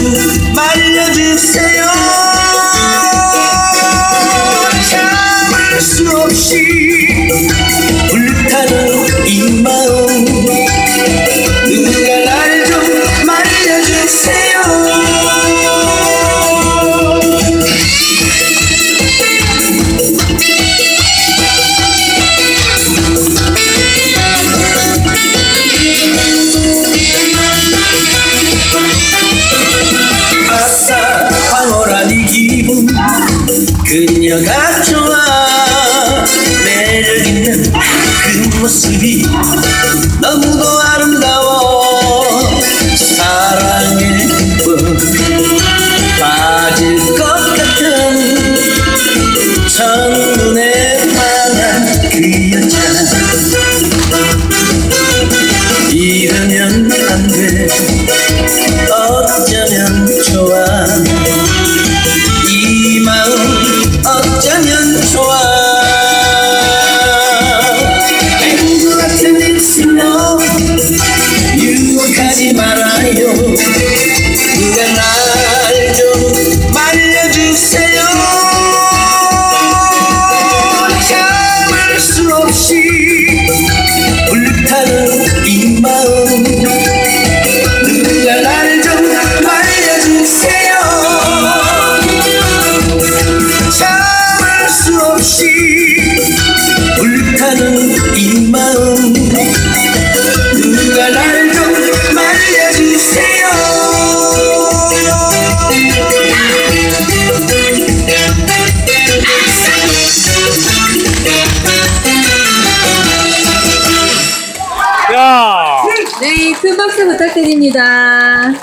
좀 말려주세요. 참을 수 없이 불타는 이 마음, 누가 날 좀 말려주세요. 아싸 황홀한 이 기분, 그녀가 좋아. 매력있는 그 모습이 너무도 아름다워. 사랑에 푹 빠질 것 같은 첫눈에 반한 그 여자. 이러면 안 돼, 어쩌면 좋아. 이 마음 어쩌면 좋아. 맹구 같은 입술로 유혹하지 말아요. 누가 날 좀 말려주세요. 참을 수 없이 불타는 이 마음, 누가 날 좀 말려주세요. 참을 수 없이 불타는 이 마음, 누가 날 좀 말려주세요. 야! 네, 큰 박수 부탁드립니다.